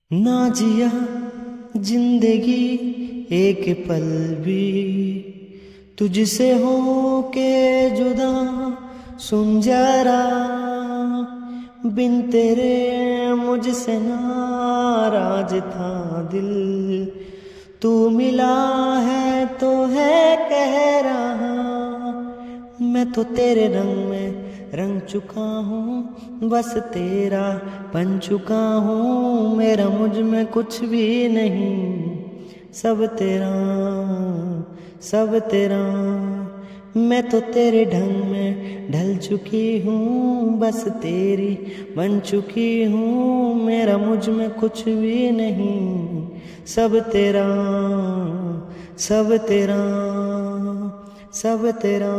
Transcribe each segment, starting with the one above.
ना जिया जिंदगी एक पल भी तुझसे हो के जुदा। सुन जरा बिन तेरे मुझसे नाराज था दिल। तू मिला है तो है कह रहा, मैं तो तेरे रंग में रंग चुका हूँ, बस तेरा बन चुका हूँ। मेरा मुझ में कुछ भी नहीं, सब तेरा सब तेरा। मैं तो तेरे ढंग में ढल चुकी हूँ, बस तेरी बन चुकी हूँ। मेरा मुझ में कुछ भी नहीं, सब तेरा सब तेरा सब तेरा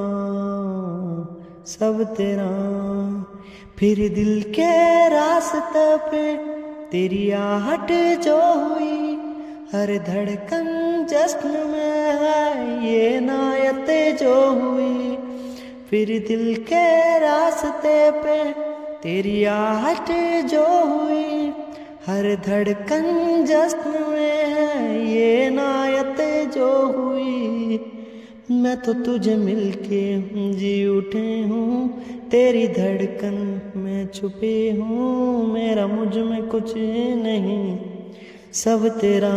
सब तेरा। फिर दिल के रास्ते पे तेरी आहट जो हुई, हर धड़कन जश्न में है ये नायत जो हुई। फिर दिल के रास्ते पे तेरी आहट जो हुई, हर धड़कन जश्न में है ये नायत जो हुई। मैं तो तुझे मिलके जी उठे हूँ, तेरी धड़कन में छुपे हूँ। मेरा मुझ में कुछ नहीं, सब तेरा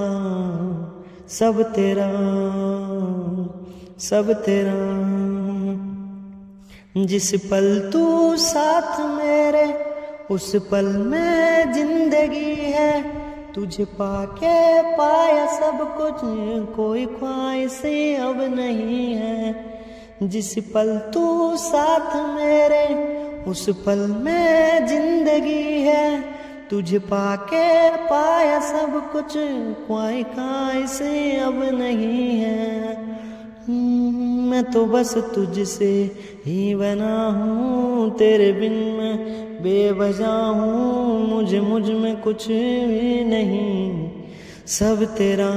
सब तेरा सब तेरा। जिस पल तू साथ मेरे उस पल में जिंदगी है। तुझे पाके पाया सब कुछ, कोई ख्वाहिशें अब नहीं है। जिस पल तू साथ मेरे उस पल में जिंदगी है। तुझे पाके पाया सब कुछ, कोई ख्वाहिशें अब नहीं है। मैं तो बस तुझसे ही बना हूँ, तेरे बिन मैं बेवजह हूँ। मुझ में कुछ भी नहीं, सब तेरा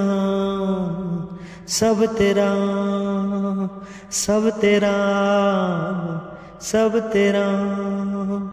सब तेरा सब तेरा सब तेरा।